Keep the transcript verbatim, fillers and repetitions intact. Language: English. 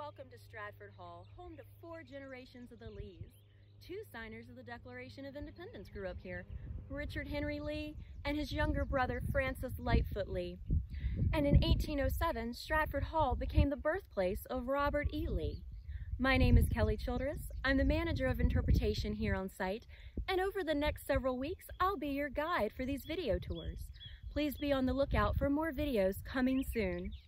Welcome to Stratford Hall, home to four generations of the Lees. Two signers of the Declaration of Independence grew up here, Richard Henry Lee and his younger brother Francis Lightfoot Lee. And in eighteen oh seven, Stratford Hall became the birthplace of Robert E. Lee. My name is Kelly Childress. I'm the manager of interpretation here on site, and over the next several weeks, I'll be your guide for these video tours. Please be on the lookout for more videos coming soon.